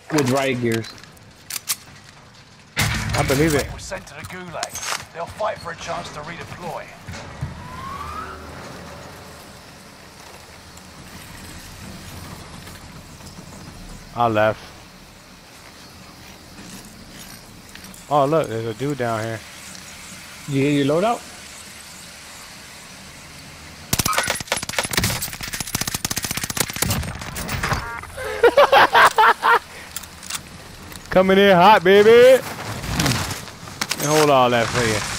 with riot gears. I believe it. Was sent to the Gulag. They'll fight for a chance to redeploy. I left. Oh look, there's a dude down here. You get your loadout? Coming in hot, baby. And hold all that for you.